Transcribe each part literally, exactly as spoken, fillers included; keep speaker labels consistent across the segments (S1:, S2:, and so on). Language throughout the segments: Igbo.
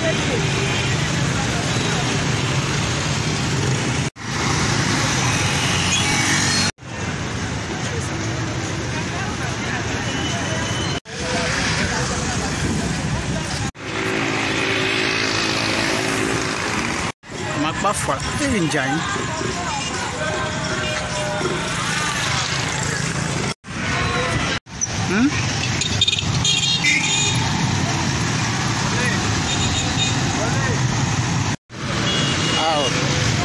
S1: Parfois, c'est une jaille. Hmm? Ah, okay.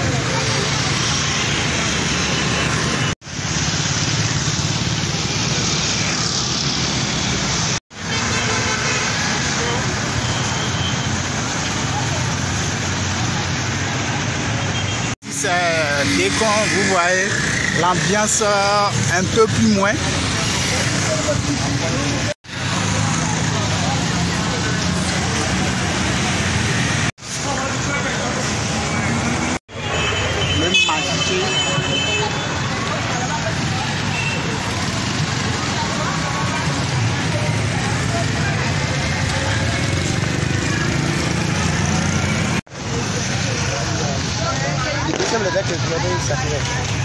S1: Dès qu'on vous voyez l'ambiance un peu plus moins. Le marché.
S2: Le deck is ready, separate.